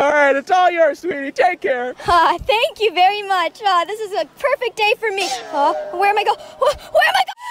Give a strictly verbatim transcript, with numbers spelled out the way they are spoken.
All right, it's all yours, sweetie. Take care. Uh, thank you very much. Uh, this is a perfect day for me. Uh, where am I going? Where am I going?